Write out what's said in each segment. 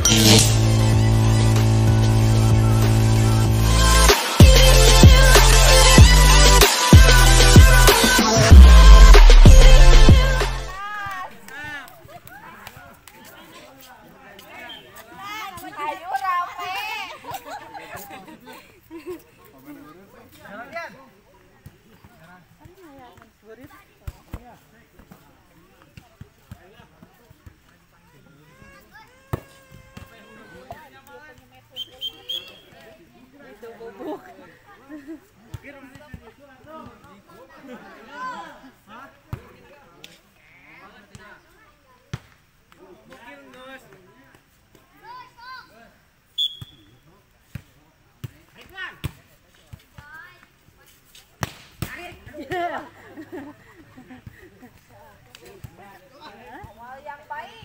Yang baik.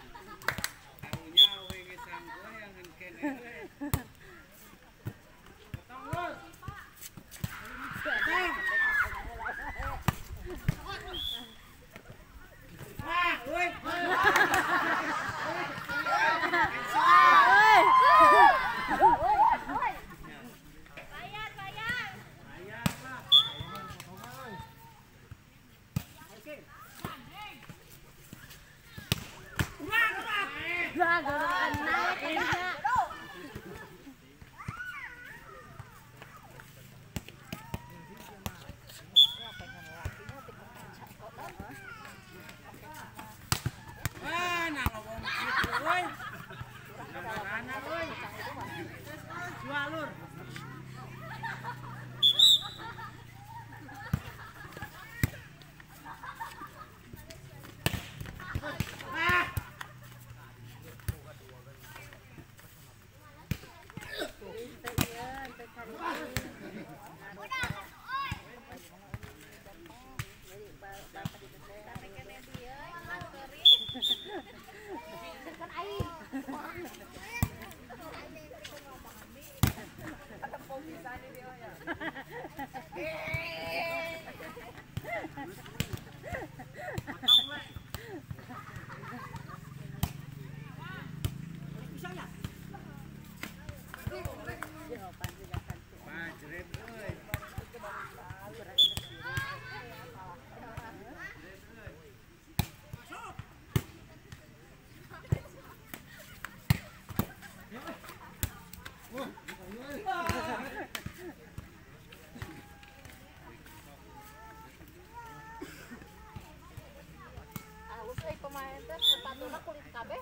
Pemain teh sepatuna kulit kabeh.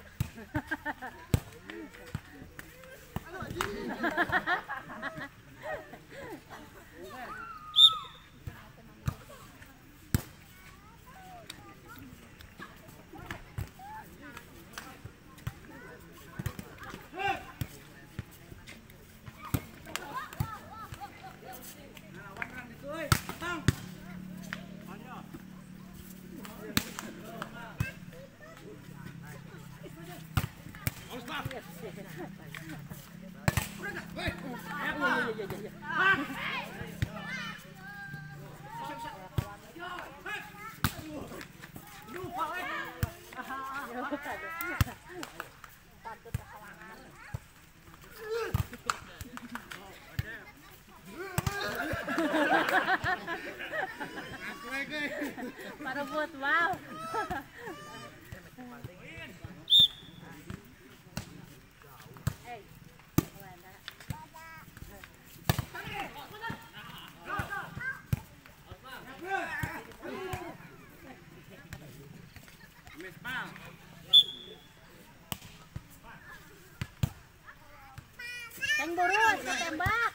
Parebut wow. Teng burus, tembak.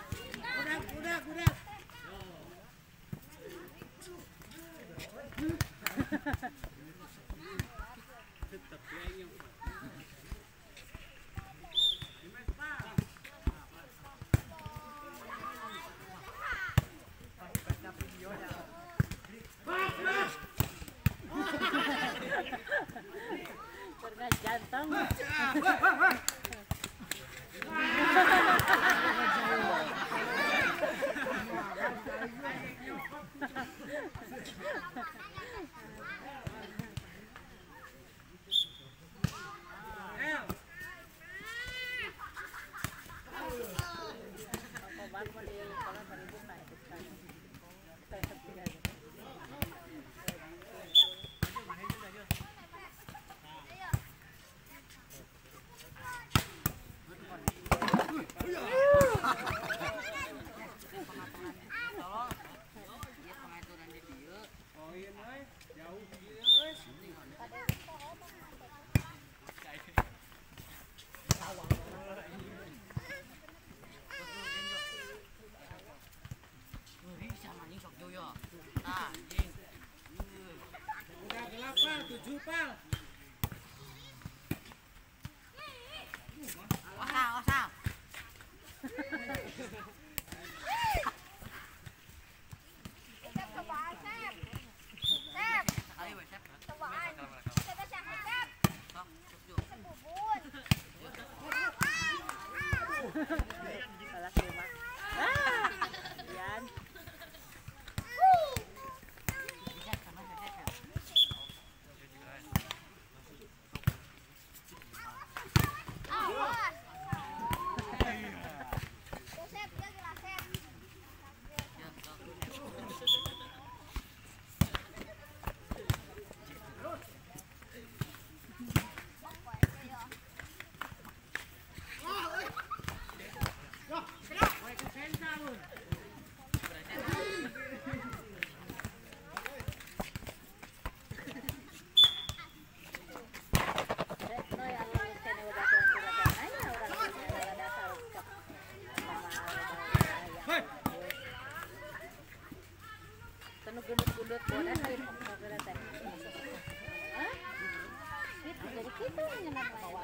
Udah. Osal. Salah terima. Yan. Gendut-gendut bodas lain gara-gara teh. Hah? Gitu jadi kita yang ngenat bawa.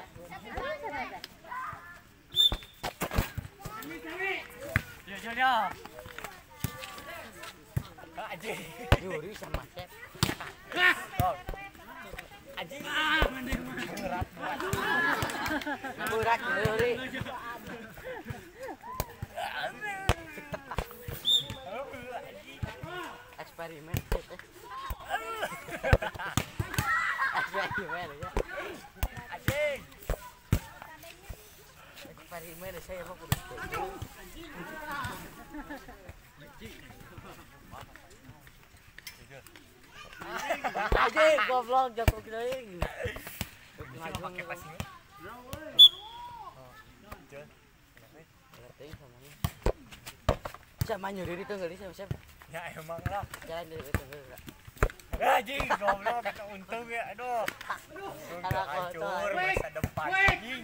Yo. Aji. Yuri sama Chef. Aji. Berat. Berat Yuri. Eksperimen gitu. Eksperimen ya. Anjing. Eksperimen saya mau kudu. Anjing goblok jatuh geuning. Maju pakai pas ini. Sama nyuri itu enggak bisa, siap. Ya emang lah. Jalan dari itu enggak. Anjing goblok kata untung ya. Aduh. Untung hancur masa depan anjing.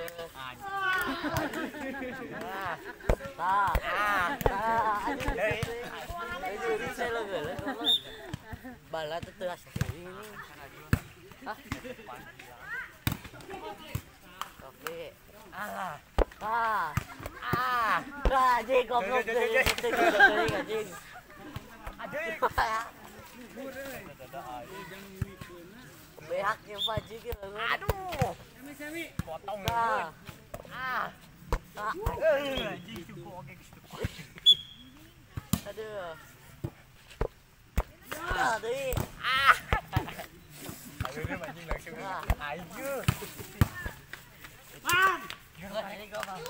Anjing saya lo geuleuh goblok. Bala teh teu asa ini. Hah? Oke. Alah. Anjing goblok anjing. Behaknya Paji gitu. Aduh. Semi. Potong. Anjing cukup oke gitu. Aduh. Aduh. Aduh ini anjing langsung. Ayo. Bang. Ini gua bang.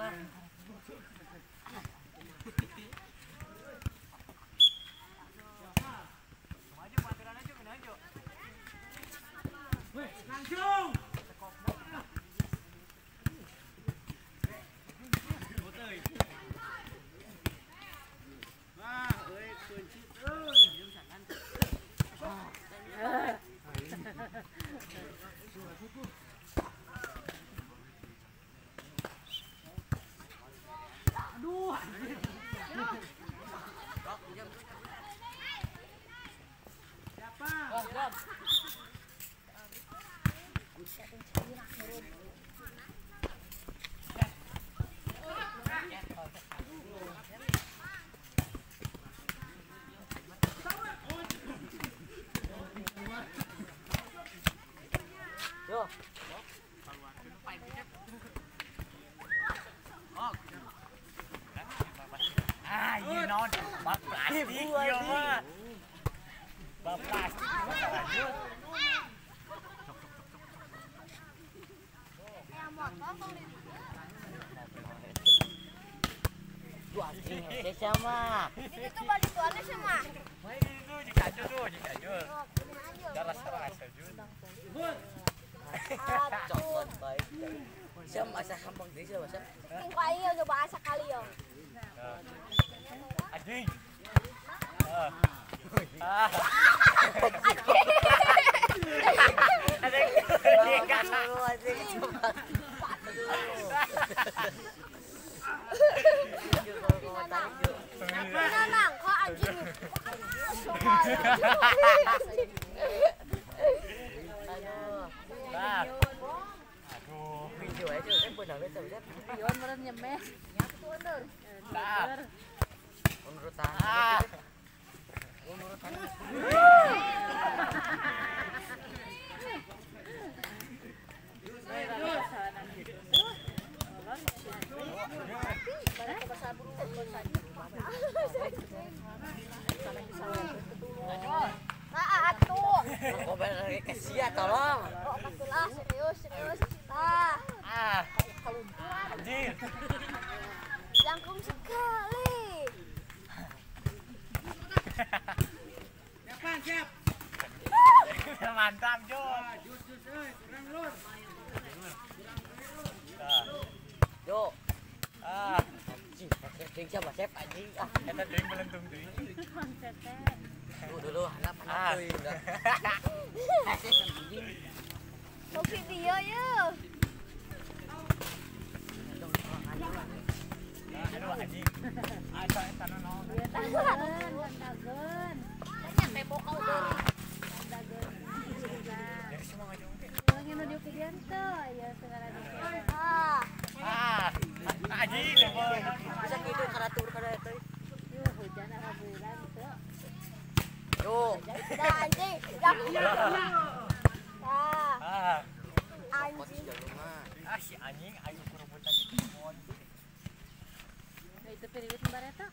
Langsung. Wah, kunci terus. Aduh. Siapa? Yo. Iya non, bak plastik ya mah. Bak plastik mah lanjut. Dua anjing sama. Ini tuh balik tuannya sama. Main itu jikajul. Daras rasa jul. Coklat baik. Siapa masak kampung deh siapa siapa? Tingko ayo coba asak kali yo. Anjing. Nang, kok anjing. Yon meren nyemes. Nah. Urutan. Urutan. Atuh. Aku bener kesia tolong. Oh, patulah serius. Tah. Anjir. Jangkung sekali. Siap. Mantap, Jo. Yo. Ah, Anjing, anjing siapa chef anjing. eta teuing belentung teuing. Dulu anak tuh udah. Anjing. Mau video yuk. Aduh anjing. Ada eta naon. Tandageun. Nyampe bokau deui. Tandageun. Dari semua ngajong teh. Yang nu dieu kidian teh aya segala dieu. Anjing, boy. Bisa gitu karatur kada eta. Yuh, hujan alhamdulillah gitu. Yo. Dah anjing, jangkung. Tah. Anjing. Si anjing ayo kurebutan di kebon. Nah, itu periwit bareta.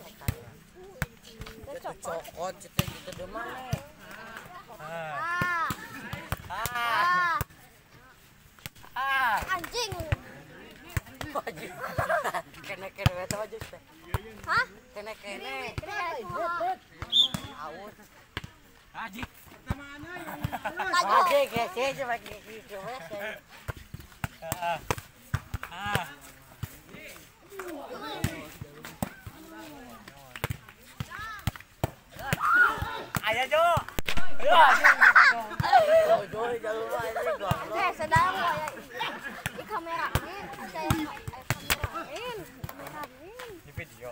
Itu cokot cetek gitu demang nih. Anjing. Anjing. Kene-kene eta aja teh. Hah? Kene-kene. Aus. Anjing. Aja gese cuma gitu wes. Ayo, Jo. Ayo, anjing. Oh, joy jalur aja goblok. Sedang ya. Di kamerain. Saya kamerain. Di video.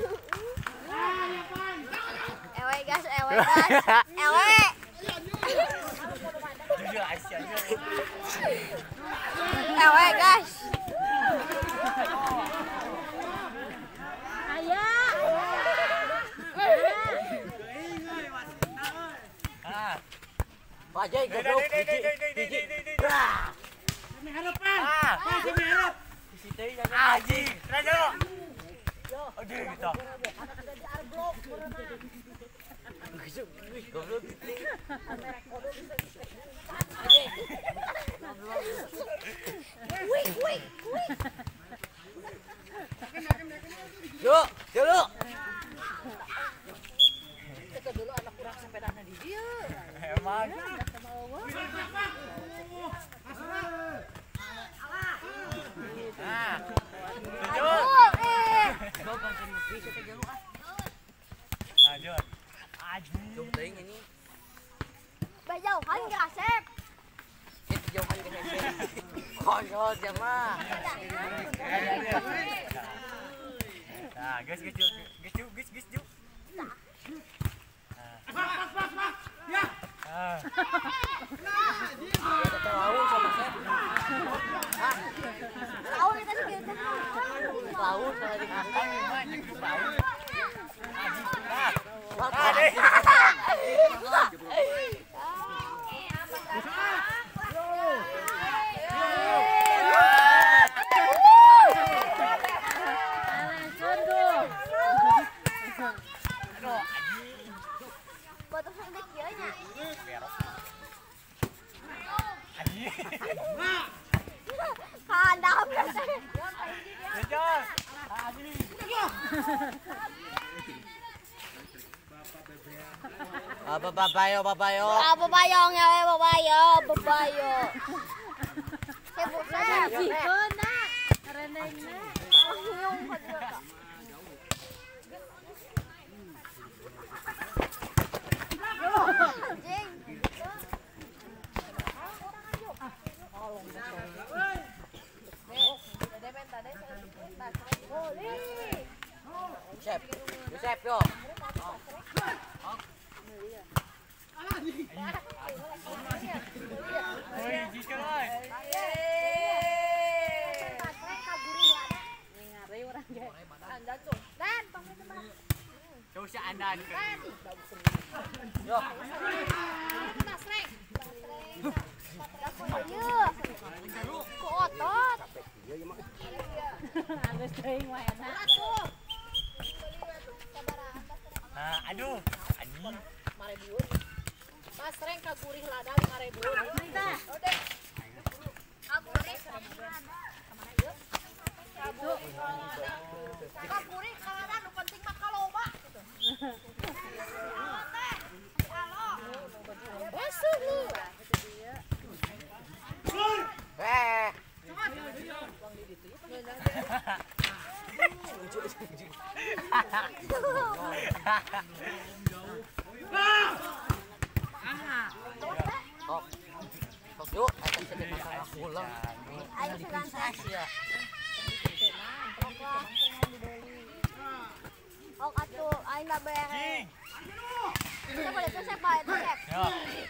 Ewe guys. Ewe. Jujur Asia aja. Ewe guys. Bajai goblok. Kami harapan. Kami harap. Anjing. Rajo. Aduh, gitu. Goblok. Wih. Yuk, dulu. Itu dulu anak kurang sepedana di dieu. Emang. Lanjut. Lanjut. Anjing. Jom teuing ini. Bajauhan gasep. Itu jauhan gede. Konyol jama. Nah, guys. Ya. Kita tahu sama chef. Tahu kita segitu. Tahu sama di kandang. Deh. Botol sampai kieu nya. Handap teh. Lanjut. Anjing. Babayo. Babayong ya, babayo. Sibuk saya. Sikeun na. Renengna. Anjing. Chef yo. Woi, jika lah. Kabur Anda tuh. Dan teman-teman. Coba si Andan. Yo. Mas Reng. Ku otot. Agus teuing wae enak. Aduh, anjing. Mas Reng kagurih lada 5.000. Kapuri kalana nu penting mah kaloba gitu. Basuh lu. Sok yuk, akan sedih makan pulang. Ayo seganten. Oh atuh, aing mah bere. Kita boleh tuh sep, Pak, itu sep. Yo.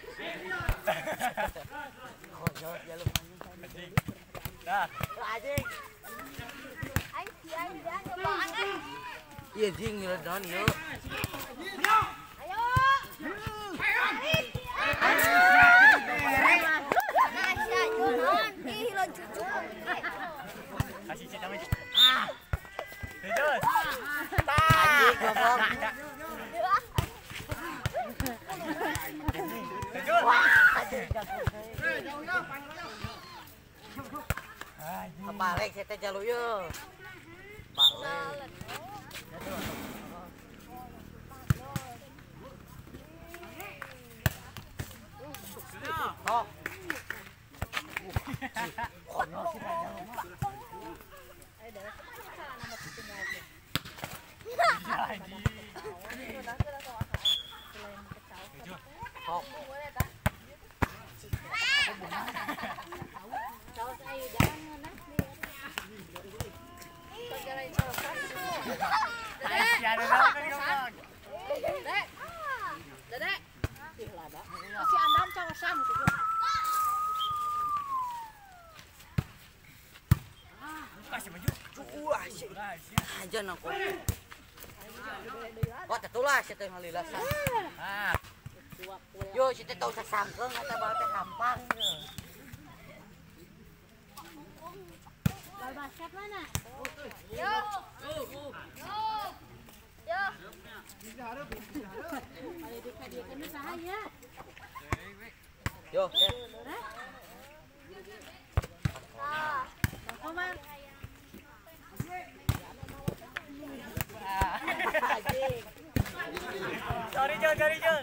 Konyol ya lu. Dah. Anjing. Aing si aing dia nyobaan eh. Iya jing ngeledon yuk. Ayo. Kasih cita mah. Terus. Anjing goblok. Terus. Kepalek saya teh jalu yuk. Balik. Oh. Konyol sih jalu mah. Sok. Saus ayu jangan ngeunah nih. Pagarain saus. Kasih ada nama tadi ngomong. Dek. Dedek. Ih lada. Si Andam cawasan gitu. Kasih baju. Wah, aja aku. Wah, tetulah saya teh ngalilasan. Yo, saya teh tau sasangkeung eta bae teh gampang. Bal basket mana? Yo. Yo. Kali dikadieukeun usaha ya. Yo, Nah. Komar. anjing. Sorry Jon.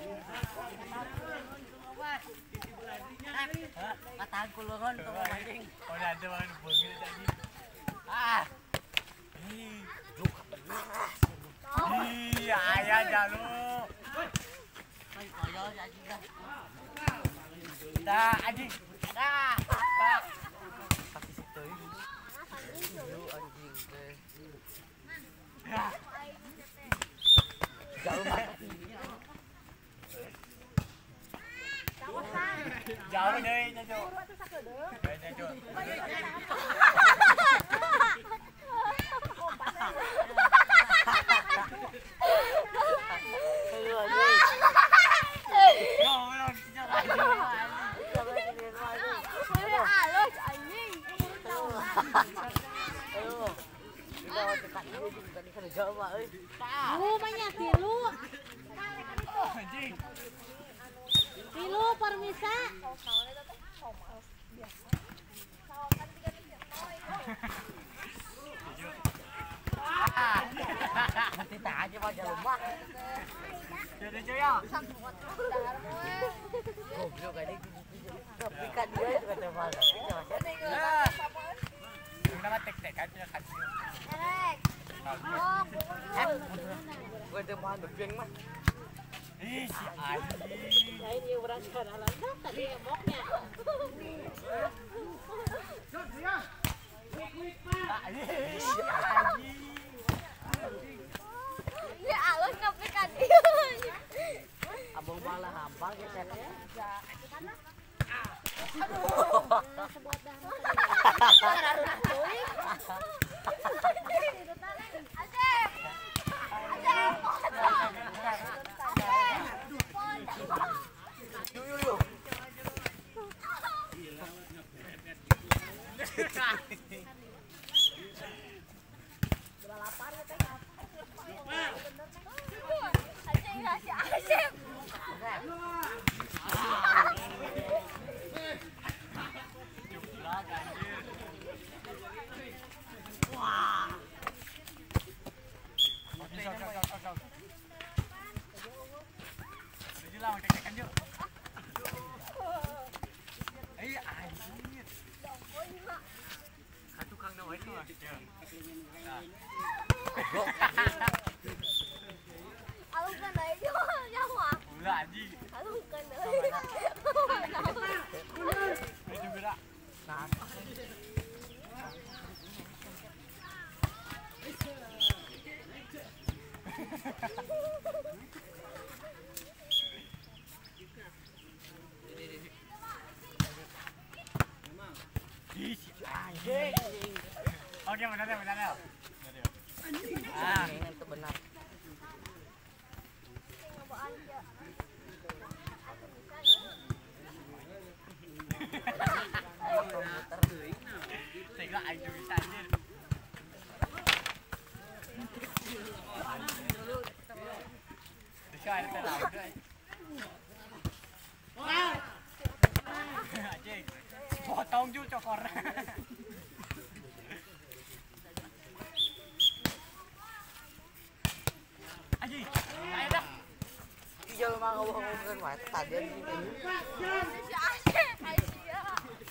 Katahan kulungan tuh anjing. Oh, ada mana bengil tadi. Iya, ayah jalu. Konyol anjing dah. Dah, anjing. Dah. Kasih situ ini. Lu anjing teh. Jauh banget. Jauh deh, Jajo. Jajo. Alus anjing. Lu banyak tilu. Anjing. Tilu permisa. Nanti tak aja aja rumah. Jadi ya. Goblok kali. Tapi kan dia juga terbalas. Yung nama tek-tek kan dia kan. Erek. Oh, Gue udah mau ngebeng mah. Ih, si anjing. Lain yang berangkat alam tadi emoknya. Si anjing. ya alus ngopi kan. Abang malah hampang ya saya. Sebuah dahan. Alungkan đấy chứ nyawa. Alungkan đấy. Oke, benar ya. Itu benar. Tengok air tu bisa anjir. Dekat ada laut tu. Anjing. Potong ju cokor. Anjing. Ayo dah. Iya mah ngomong-ngomong mah tadi gitu. Si Asep, Aisyah.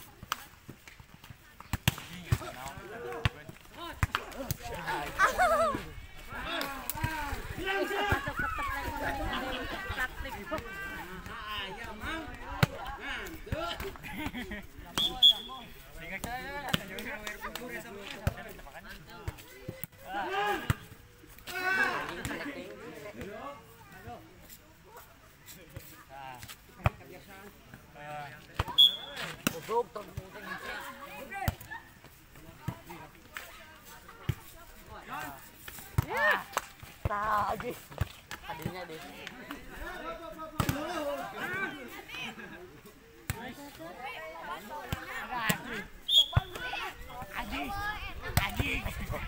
Goblok tuh. Tah aja. Hadirnya deh. Anjing.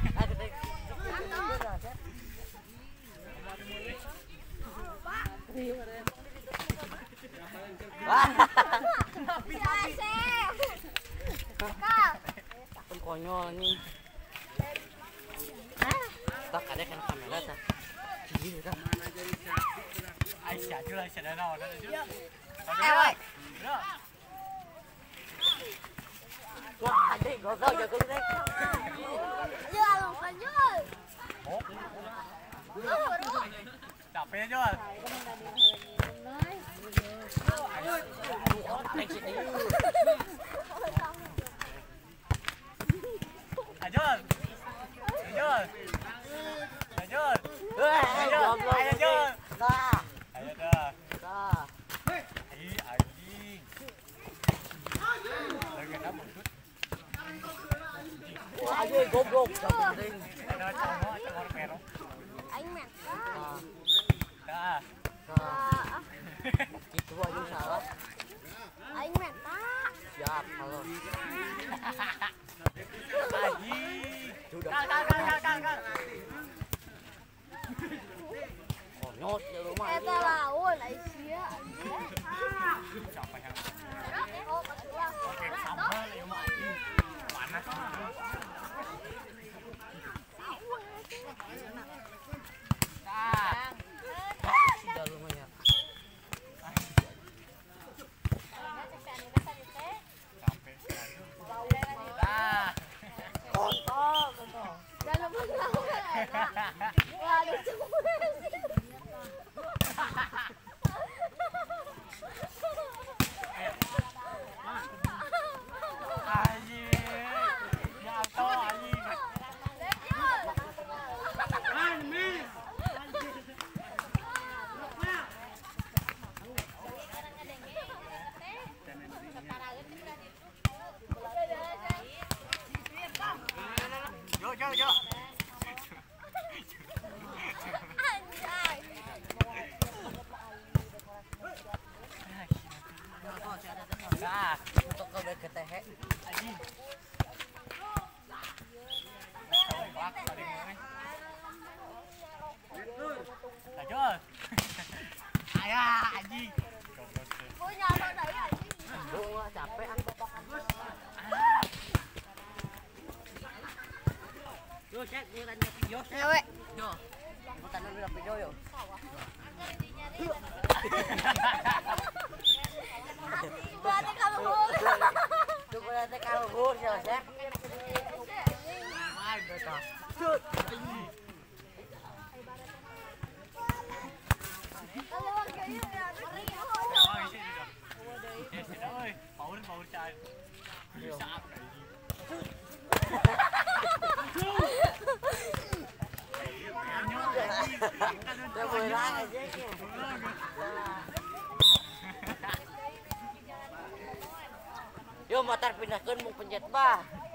Si Asep. Kak. Pun konyol nih. Tak ada kan kamera tak. Gini tak. Aisyah tu lah Aisyah dah nak. Woi. Wah, adek gogol jago dek. Ya, alungkan Jul. Capek Jol. Ajol. Ajol. Ajol. Goblok. Ayo Jol. Tah. Ayo dah. Tah. Ai anjing. Lagi nak butut. Wah, adek goblok jago dek. Ada cowok merah. Anh mẹ. Dah. Tah. Itu aja salah. Anh mẹ ta. Siap kalau. Anjing. Sudah. Kal. Konyol ya rumah. Eta laun Aisyah. Siapa yang Oh, betul. oke sambal ya mak anjing. Panas. Dah. Sudah lumayan. Capek. Dah. Kontol. Dalam laun. Wah, lucu banget sih. Ah, untuk ke ketehe. anjing. Ajol. Ayah, anjing. Punya apa tadi anjing? Gua capek ah. Yo, cek, ni tanya video. Cewek. Yo. Bukan nang video yo. Berarti kamu. Coba nanti kalau gur ya, Sep. Ay, betul. Cut. Kalau kayak ya, Oh, isi dulu. Isi dah, oi. Power cai. Bisa apa ini? Dia boleh lang aja. Yo motor pindahkeun mung pencet bah.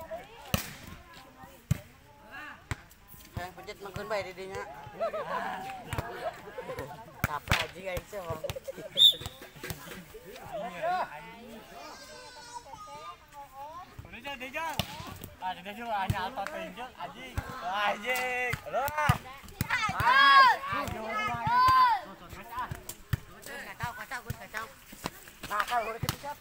Yang pencet mangkeun bae di dinya. Apa aja guys ya, Bang. Udah jauh. Ah, dia jauh hanya auto tunjuk anjing. Anjing. Halo. Ayo Kacau. Nakal udah kecap.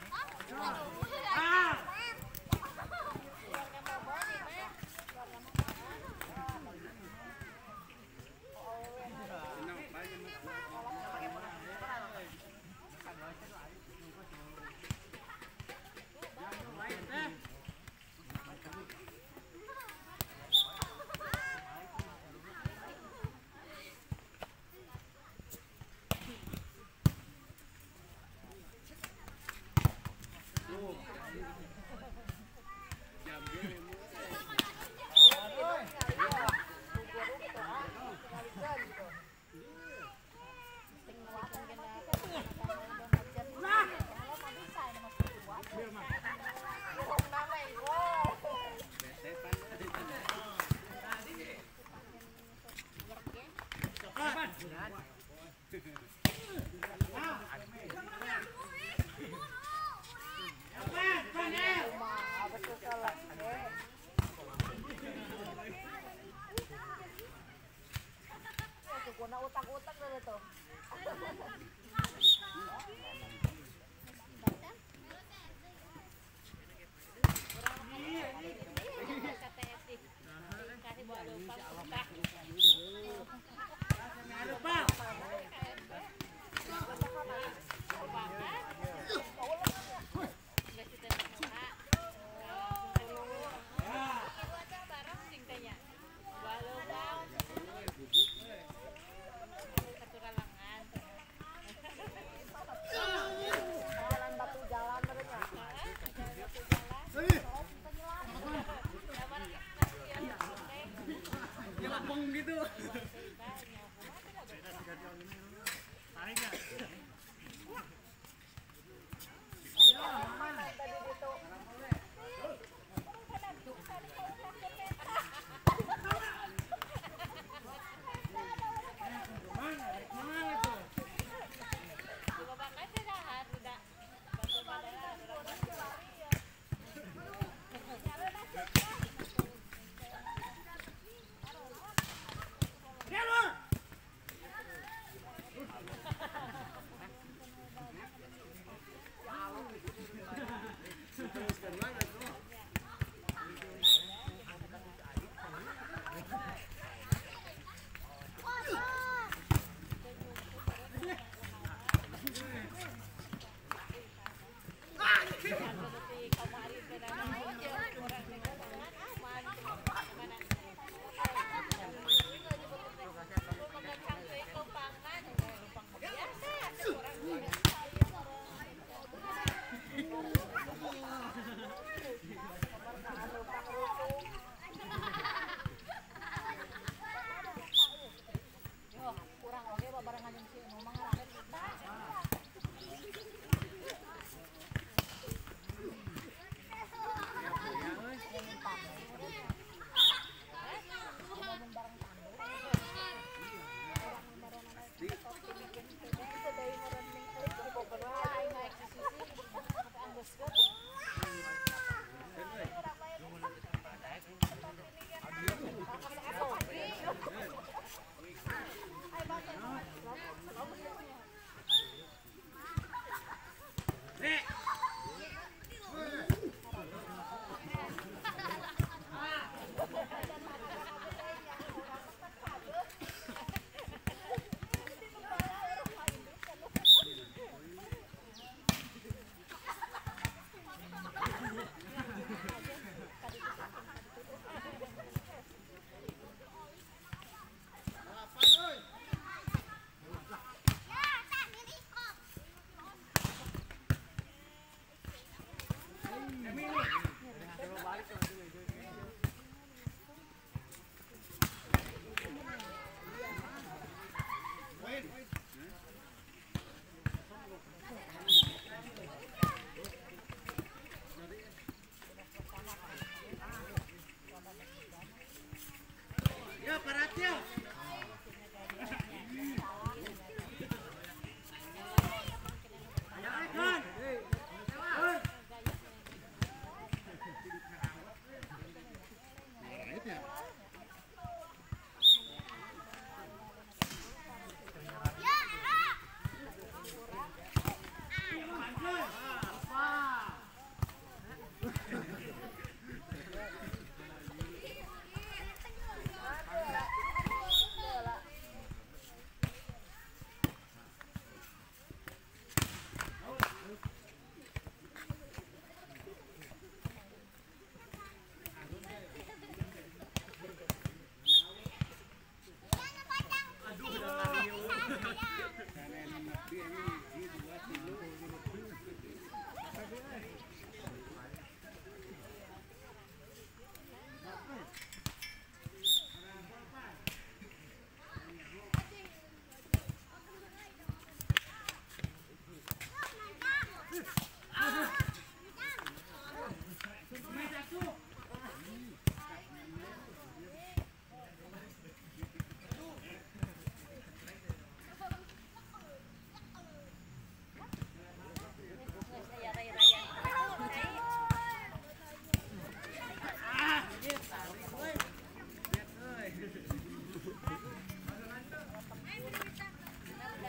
Utak-utak dulu tuh.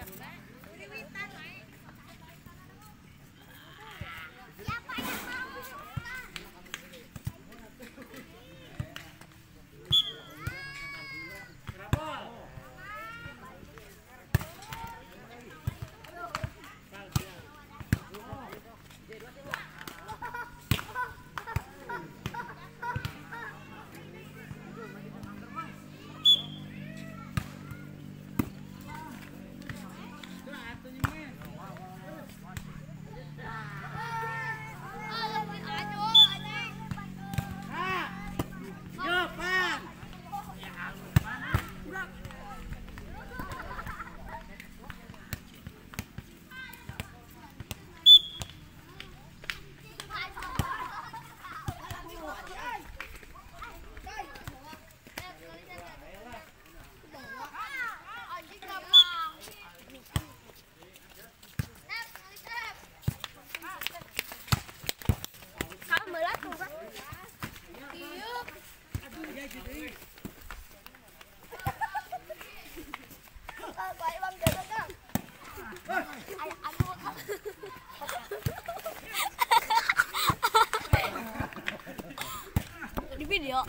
Di video.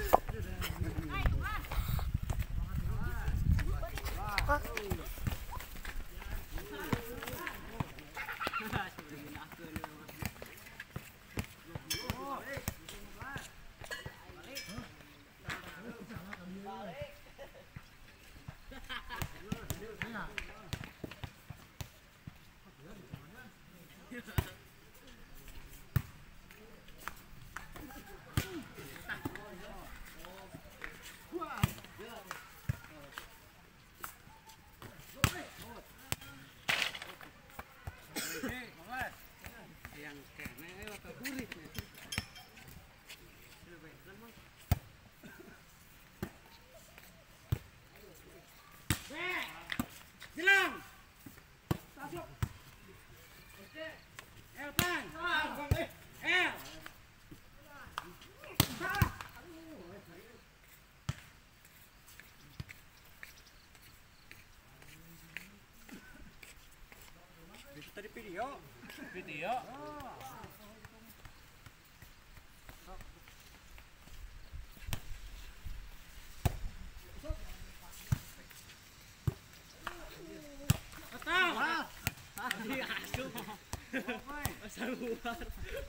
Silang. Masuk. Elpan. El. Tadi video. Video. Asal luar.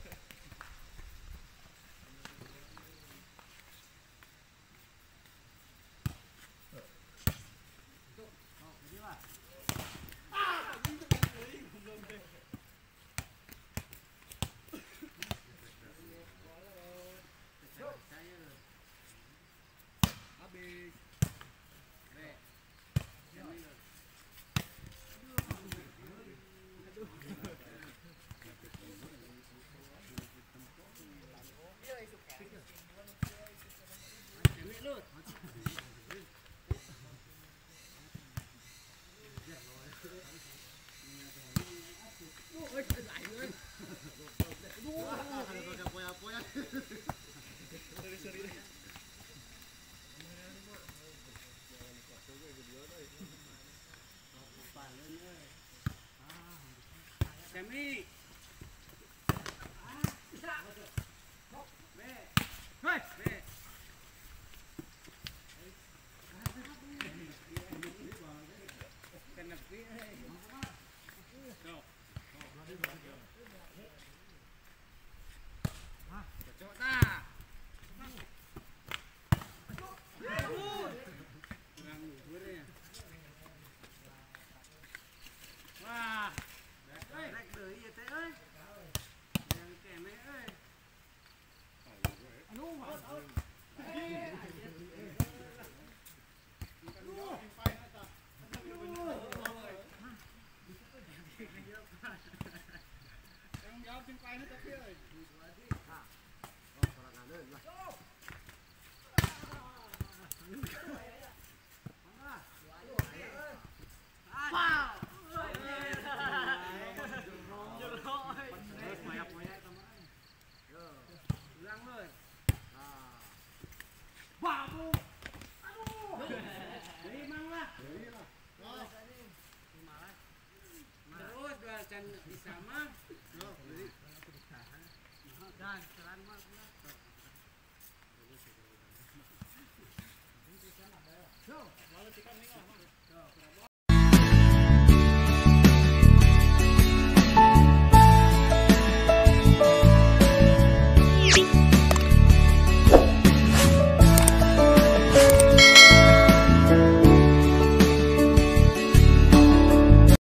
Semi. kan bisa mah. Dan jalan mah. So, lalu kita nih